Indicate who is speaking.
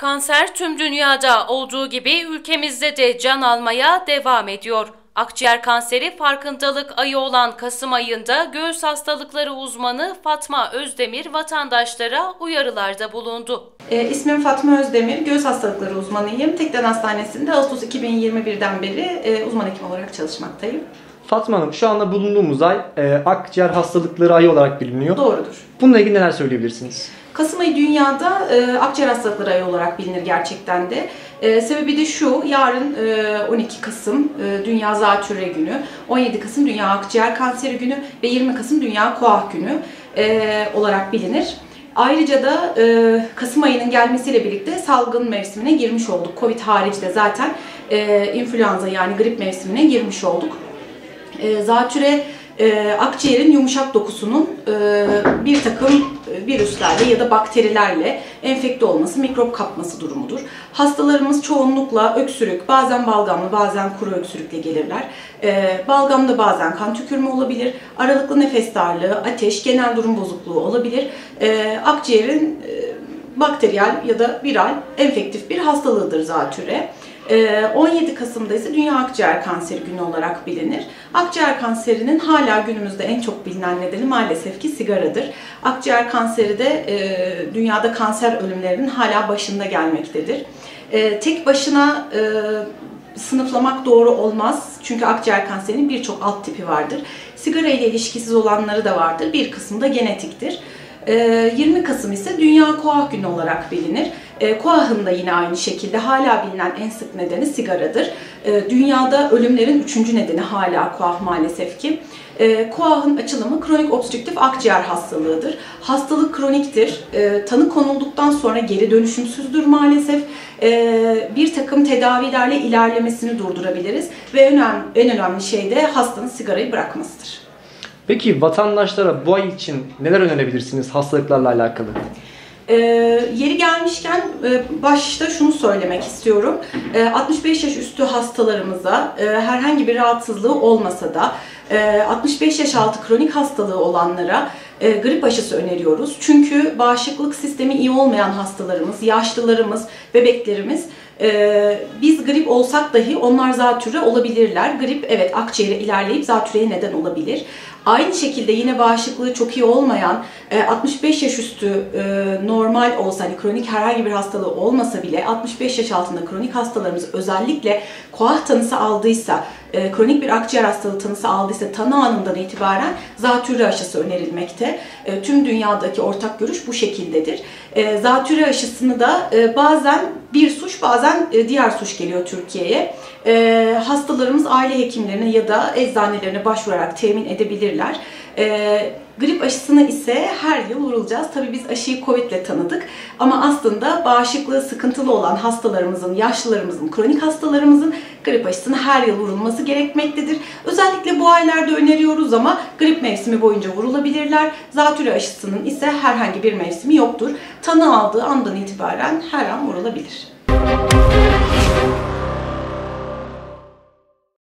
Speaker 1: Kanser tüm dünyada olduğu gibi ülkemizde de can almaya devam ediyor. Akciğer kanseri farkındalık ayı olan Kasım ayında göğüs hastalıkları uzmanı Fatma Özdemir vatandaşlara uyarılarda bulundu.
Speaker 2: İsmim Fatma Özdemir, göğüs hastalıkları uzmanıyım. Tekden Hastanesi'nde Ağustos 2021'den beri uzman hekim olarak çalışmaktayım.
Speaker 3: Fatma Hanım, şu anda bulunduğumuz ay akciğer hastalıkları ayı olarak biliniyor.
Speaker 2: Doğrudur.
Speaker 3: Bununla ilgili neler söyleyebilirsiniz?
Speaker 2: Kasım ayı dünyada akciğer hastalıkları ayı olarak bilinir gerçekten de. Sebebi de şu, yarın 12 Kasım Dünya Zatürre Günü, 17 Kasım Dünya Akciğer Kanseri Günü ve 20 Kasım Dünya Koah Günü olarak bilinir. Ayrıca da Kasım ayının gelmesiyle birlikte salgın mevsimine girmiş olduk. Covid harici de zaten influenza yani grip mevsimine girmiş olduk. Zatürre akciğerin yumuşak dokusunun bir takım virüslerle ya da bakterilerle enfekte olması, mikrop kapması durumudur. Hastalarımız çoğunlukla öksürük, bazen balgamlı, bazen kuru öksürükle gelirler. Balgamda bazen kan tükürme olabilir, aralıklı nefes darlığı, ateş, genel durum bozukluğu olabilir. Akciğerin bakteriyel ya da viral enfektif bir hastalığıdır zatürre. 17 Kasım'da ise Dünya Akciğer Kanseri Günü olarak bilinir. Akciğer kanserinin hala günümüzde en çok bilinen nedeni maalesef ki sigaradır. Akciğer kanseri de dünyada kanser ölümlerinin hala başında gelmektedir. Tek başına sınıflamak doğru olmaz. Çünkü akciğer kanserinin birçok alt tipi vardır. Sigara ile ilişkisiz olanları da vardır. Bir kısmı da genetiktir. 20 Kasım ise Dünya Koah Günü olarak bilinir. Koah'ın da yine aynı şekilde hala bilinen en sık nedeni sigaradır. Dünyada ölümlerin 3. nedeni hala koah maalesef ki. Koah'ın açılımı kronik obstrüktif akciğer hastalığıdır. Hastalık kroniktir. Tanı konulduktan sonra geri dönüşümsüzdür maalesef. Bir takım tedavilerle ilerlemesini durdurabiliriz ve en önemli şey de hastanın sigarayı bırakmasıdır.
Speaker 3: Peki vatandaşlara bu ay için neler önerebilirsiniz hastalıklarla alakalı?
Speaker 2: Yeri gelmişken başta şunu söylemek istiyorum. 65 yaş üstü hastalarımıza herhangi bir rahatsızlığı olmasa da 65 yaş altı kronik hastalığı olanlara grip aşısı öneriyoruz. Çünkü bağışıklık sistemi iyi olmayan hastalarımız, yaşlılarımız, bebeklerimiz biz grip olsak dahi onlar zatürre olabilirler. Grip evet akciğere ilerleyip zatürreye neden olabilir. Aynı şekilde yine bağışıklığı çok iyi olmayan 65 yaş üstü normal olsa hani kronik herhangi bir hastalığı olmasa bile 65 yaş altında kronik hastalarımız özellikle koah tanısı aldıysa, kronik bir akciğer hastalığı tanısı aldıysa tanı anından itibaren zatürre aşısı önerilmekte. Tüm dünyadaki ortak görüş bu şekildedir. Zatürre aşısını da bazen bir suç bazen diğer suç geliyor Türkiye'ye. Hastalarımız aile hekimlerine ya da eczanelerine başvurarak temin edebilirler. Grip aşısını ise her yıl vurulacağız. Tabii biz aşıyı Covid ile tanıdık ama aslında bağışıklığı sıkıntılı olan hastalarımızın, yaşlılarımızın, kronik hastalarımızın grip aşısını her yıl vurulması gerekmektedir. Özellikle bu aylarda öneriyoruz ama grip mevsimi boyunca vurulabilirler. Zatürre aşısının ise herhangi bir mevsimi yoktur. Tanı aldığı andan itibaren her an vurulabilir.